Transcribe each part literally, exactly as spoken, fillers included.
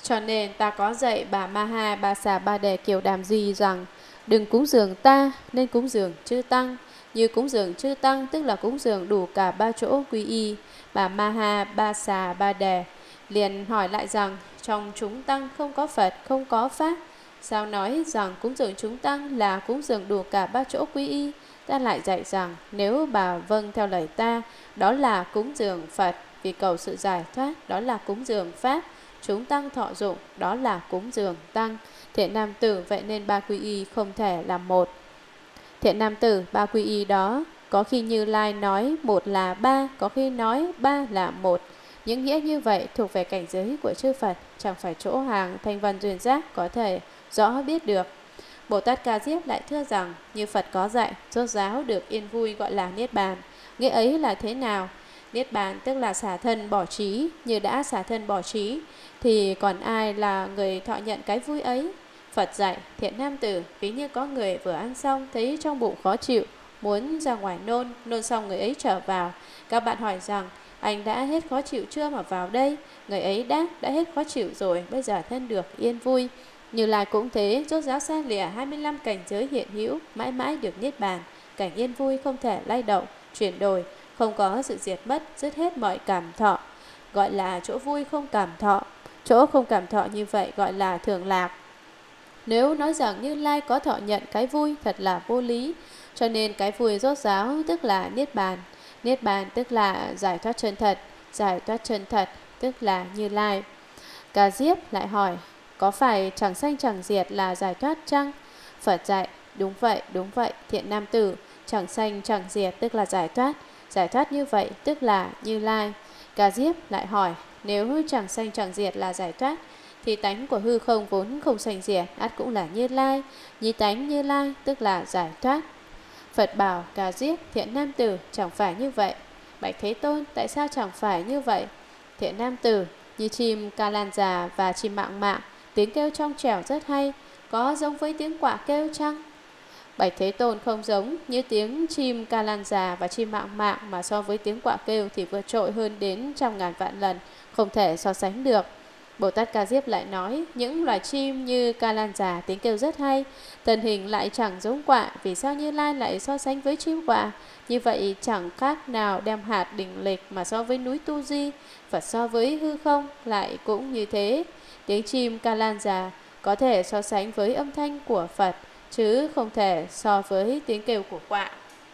Cho nên ta có dạy bà Maha Bà Xà Ba Đề Kiều Đàm Di rằng đừng cúng dường ta, nên cúng dường chư tăng. Như cúng dường chư tăng tức là cúng dường đủ cả ba chỗ quy y. Bà Maha Ba Xà Ba Đề liền hỏi lại rằng trong chúng tăng không có Phật, không có Pháp, sao nói rằng cúng dường chúng tăng là cúng dường đủ cả ba chỗ quy y? Ta lại dạy rằng nếu bà vâng theo lời ta, đó là cúng dường Phật vì cầu sự giải thoát, đó là cúng dường Pháp chúng tăng thọ dụng, đó là cúng dường tăng. Thiện nam tử, vậy nên ba quy y không thể là một. Thiện nam tử, ba quy y đó có khi Như Lai nói một là ba, có khi nói ba là một. Những nghĩa như vậy thuộc về cảnh giới của chư Phật, chẳng phải chỗ hàng thanh văn duyên giác có thể rõ biết được. Bồ Tát Ca Diếp lại thưa rằng như Phật có dạy, rốt ráo được yên vui gọi là Niết Bàn. Nghĩa ấy là thế nào? Niết Bàn tức là xả thân bỏ trí. Như đã xả thân bỏ trí thì còn ai là người thọ nhận cái vui ấy? Phật dạy, thiện nam tử, ví như có người vừa ăn xong thấy trong bụng khó chịu, muốn ra ngoài nôn, nôn xong người ấy trở vào. Các bạn hỏi rằng anh đã hết khó chịu chưa mà vào đây? Người ấy đáp, đã hết khó chịu rồi, bây giờ thân được yên vui. Như Lai cũng thế, rốt ráo xa lìa hai mươi lăm cảnh giới hiện hữu, mãi mãi được Niết Bàn. Cảnh yên vui không thể lay động, chuyển đổi, không có sự diệt mất, dứt hết mọi cảm thọ, gọi là chỗ vui không cảm thọ. Chỗ không cảm thọ như vậy gọi là thường lạc. Nếu nói rằng Như Lai có thọ nhận cái vui thật là vô lý. Cho nên cái vui rốt ráo tức là Niết Bàn. Niết Bàn tức là giải thoát chân thật. Giải thoát chân thật tức là Như Lai. Ca Diếp lại hỏi, có phải chẳng sanh chẳng diệt là giải thoát chăng? Phật dạy, đúng vậy, đúng vậy, thiện nam tử, chẳng sanh chẳng diệt tức là giải thoát. Giải thoát như vậy tức là Như Lai. Ca Diếp lại hỏi, nếu chẳng sanh chẳng diệt là giải thoát, thì tánh của hư không vốn không sanh diệt, ắt cũng là Như Lai. Như tánh Như Lai tức là giải thoát. Phật bảo Ca Diếp, thiện nam tử, chẳng phải như vậy. Bạch Thế Tôn, tại sao chẳng phải như vậy? Thiện nam tử, như chim ca lan già và chim mạng mạng, tiếng kêu trong trẻo rất hay, có giống với tiếng quạ kêu chăng? Bạch Thế Tôn, không giống. Như tiếng chim ca lan già và chim mạng mạng mà so với tiếng quạ kêu thì vượt trội hơn đến trăm ngàn vạn lần, không thể so sánh được. Bồ Tát Ca Diếp lại nói, những loài chim như ca lan già tiếng kêu rất hay, thân hình lại chẳng giống quạ, vì sao Như Lai lại so sánh với chim quạ? Như vậy chẳng khác nào đem hạt đỉnh lịch mà so với núi Tu Di. Phật so với hư không lại cũng như thế. Tiếng chim ca lan già có thể so sánh với âm thanh của Phật, chứ không thể so với tiếng kêu của quạ.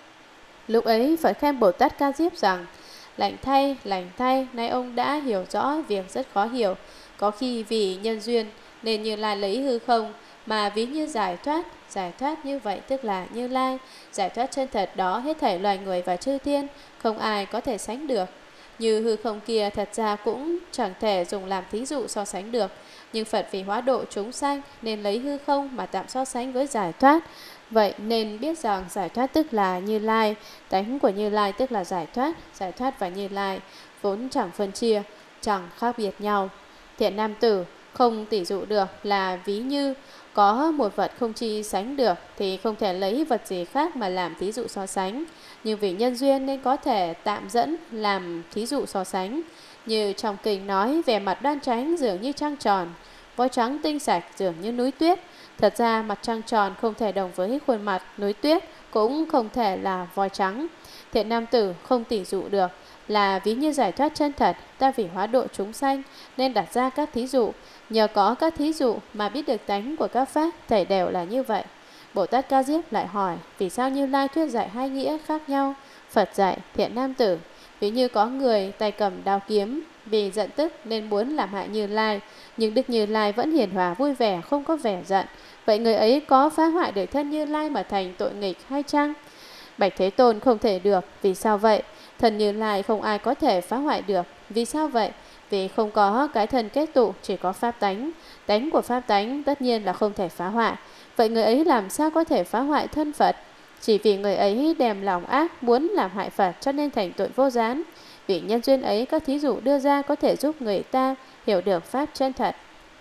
Lúc ấy Phật khen Bồ Tát Ca Diếp rằng, lành thay, lành thay, nay ông đã hiểu rõ việc rất khó hiểu. Có khi vì nhân duyên nên Như Lai lấy hư không mà ví như giải thoát. Giải thoát như vậy tức là Như Lai. Giải thoát chân thật đó hết thảy loài người và chư thiên, không ai có thể sánh được. Như hư không kia thật ra cũng chẳng thể dùng làm thí dụ so sánh được. Nhưng Phật vì hóa độ chúng sanh nên lấy hư không mà tạm so sánh với giải thoát. Vậy nên biết rằng giải thoát tức là Như Lai, tánh của Như Lai tức là giải thoát. Giải thoát và Như Lai vốn chẳng phân chia, chẳng khác biệt nhau. Thiện nam tử, không tỉ dụ được là ví như có một vật không chi sánh được thì không thể lấy vật gì khác mà làm thí dụ so sánh. Nhưng vì nhân duyên nên có thể tạm dẫn làm thí dụ so sánh. Như trong kinh nói, vẻ mặt đoan chánh dường như trăng tròn, voi trắng tinh sạch dường như núi tuyết. Thật ra mặt trăng tròn không thể đồng với khuôn mặt núi tuyết, cũng không thể là voi trắng. Thiện nam tử, không tỉ dụ được là ví như giải thoát chân thật. Ta vì hóa độ chúng sanh nên đặt ra các thí dụ. Nhờ có các thí dụ mà biết được tánh của các pháp thảy đều là như vậy. Bồ Tát Ca Diếp lại hỏi, vì sao Như Lai thuyết dạy hai nghĩa khác nhau? Phật dạy, thiện nam tử, ví như có người tay cầm đao kiếm, vì giận tức nên muốn làm hại Như Lai, nhưng Đức Như Lai vẫn hiền hòa vui vẻ, không có vẻ giận. Vậy người ấy có phá hoại được thân Như Lai mà thành tội nghịch hay chăng? Bạch Thế Tôn, không thể được. Vì sao vậy? Thân Như Lai không ai có thể phá hoại được. Vì sao vậy? Vì không có cái thân kết tụ, chỉ có pháp tánh. Tánh của pháp tánh tất nhiên là không thể phá hoại. Vậy người ấy làm sao có thể phá hoại thân Phật? Chỉ vì người ấy đem lòng ác muốn làm hại Phật cho nên thành tội vô gián. Vì nhân duyên ấy, các thí dụ đưa ra có thể giúp người ta hiểu được pháp chân thật.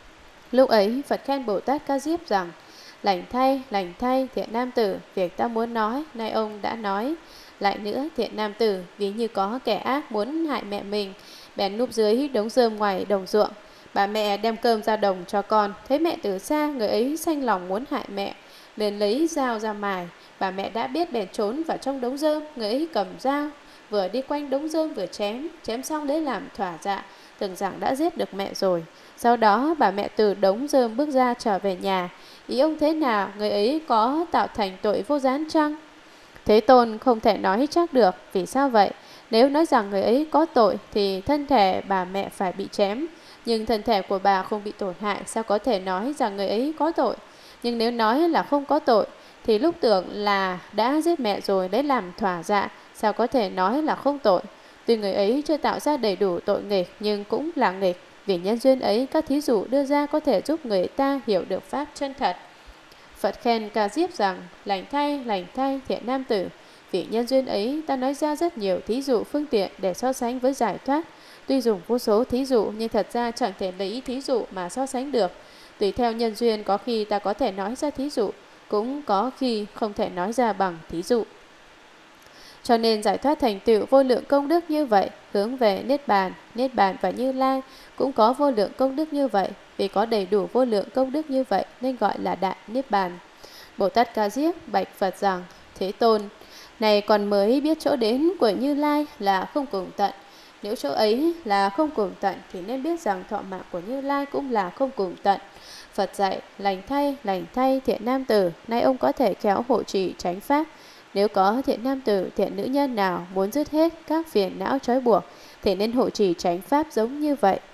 Lúc ấy Phật khen Bồ Tát Ca Diếp rằng, lành thay, lành thay, thiện nam tử, việc ta muốn nói, nay ông đã nói. Lại nữa, thiện nam tử, ví như có kẻ ác muốn hại mẹ mình, bèn núp dưới đống rơm ngoài đồng ruộng. Bà mẹ đem cơm ra đồng cho con, thấy mẹ từ xa, người ấy sanh lòng muốn hại mẹ, liền lấy dao ra mài. Bà mẹ đã biết bèn trốn vào trong đống rơm, người ấy cầm dao, vừa đi quanh đống rơm vừa chém, chém xong lấy làm thỏa dạ, tưởng rằng đã giết được mẹ rồi. Sau đó bà mẹ từ đống rơm bước ra trở về nhà. Ý ông thế nào, người ấy có tạo thành tội vô gián chăng? Thế Tôn không thể nói chắc được. Vì sao vậy? Nếu nói rằng người ấy có tội thì thân thể bà mẹ phải bị chém, nhưng thân thể của bà không bị tổn hại, sao có thể nói rằng người ấy có tội? Nhưng nếu nói là không có tội thì lúc tưởng là đã giết mẹ rồi lấy làm thỏa dạ, sao có thể nói là không tội? Tuy người ấy chưa tạo ra đầy đủ tội nghịch nhưng cũng là nghịch. Vì nhân duyên ấy, các thí dụ đưa ra có thể giúp người ta hiểu được pháp chân thật. Phật khen Ca Diếp rằng: lành thay, lành thay, thiện nam tử. Vì nhân duyên ấy, ta nói ra rất nhiều thí dụ phương tiện để so sánh với giải thoát. Tuy dùng vô số thí dụ nhưng thật ra chẳng thể lấy thí dụ mà so sánh được. Tùy theo nhân duyên, có khi ta có thể nói ra thí dụ, cũng có khi không thể nói ra bằng thí dụ. Cho nên giải thoát thành tựu vô lượng công đức như vậy, hướng về Niết Bàn, Niết Bàn và Như Lai cũng có vô lượng công đức như vậy. Vì có đầy đủ vô lượng công đức như vậy nên gọi là Đại Niết Bàn. Bồ Tát Ca Diếp bạch Phật rằng: Thế Tôn, này còn mới biết chỗ đến của Như Lai là không cùng tận. Nếu chỗ ấy là không cùng tận thì nên biết rằng thọ mạng của Như Lai cũng là không cùng tận. Phật dạy: lành thay, lành thay, thiện nam tử, nay ông có thể khéo hộ trì chánh pháp. Nếu có thiện nam tử, thiện nữ nhân nào muốn dứt hết các phiền não trói buộc thì nên hộ trì chánh pháp giống như vậy.